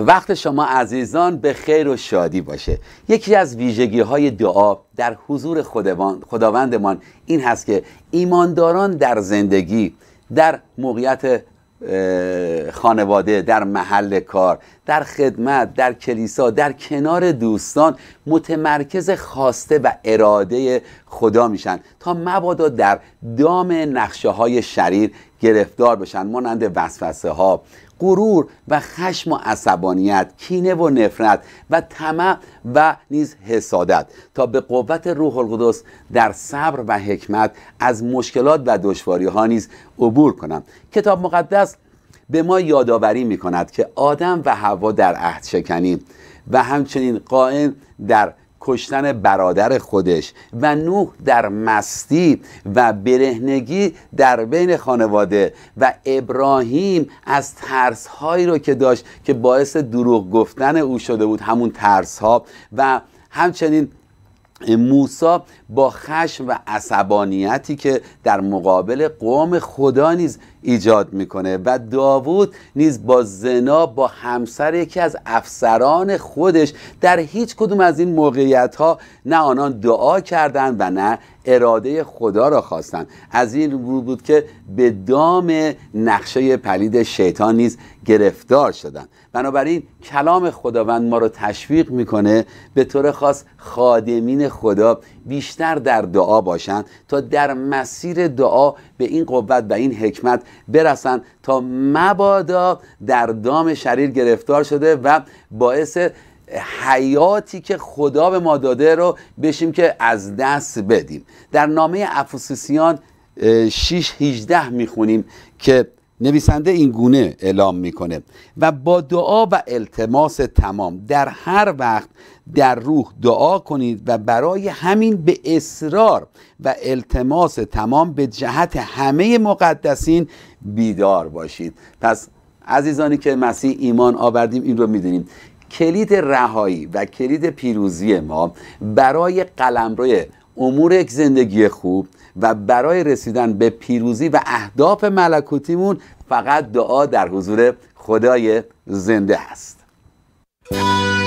وقت شما عزیزان به خیر و شادی باشه. یکی از ویژگی های دعا در حضور خداوندمان این هست که ایمانداران در زندگی، در موقعیت خانواده، در محل کار، در خدمت، در کلیسا، در کنار دوستان متمرکز خواسته و اراده خدا میشن تا مبادا در دام نقشه های شریر گرفتار بشن، مانند وسوسه ها، غرور و خشم و عصبانیت، کینه و نفرت و طمع و نیز حسادت، تا به قوت روح القدس در صبر و حکمت از مشکلات و دشواری ها نیز عبور کنند. کتاب مقدس به ما یادآوری می کند که آدم و حوا در عهد شکنی و همچنین قاین در کشتن برادر خودش و نوح در مستی و برهنگی در بین خانواده و ابراهیم از ترس‌هایی رو که داشت که باعث دروغ گفتن او شده بود، همون ترس‌ها، و همچنین موسی با خشم و عصبانیتی که در مقابل قوم خدا نیز ایجاد میکنه، و داوود نیز با زنا با همسر یکی از افسران خودش. در هیچ کدوم از این موقعیت ها نه آنان دعا کردند و نه اراده خدا را خواستند. از این رو بود که به دام نقشه پلید شیطان نیز گرفتار شدند. بنابراین کلام خداوند ما رو تشویق میکنه به طور خاص خادمین خدا بیشتر در دعا باشند تا در مسیر دعا به این قوت و این حکمت برسن تا مبادا در دام شریر گرفتار شده و باعث حیاتی که خدا به ما داده رو بشیم که از دست بدیم. در نامه افسوسیان 6:18 میخونیم که نویسنده این گونه اعلام میکنه: و با دعا و التماس تمام در هر وقت در روح دعا کنید و برای همین به اصرار و التماس تمام به جهت همه مقدسین بیدار باشید. پس عزیزانی که مسیح ایمان آوردیم این رو میدونیم، کلید رهایی و کلید پیروزی ما برای قلمرو امور یک زندگی خوب و برای رسیدن به پیروزی و اهداف ملکوتیمون فقط دعا در حضور خدای زنده است.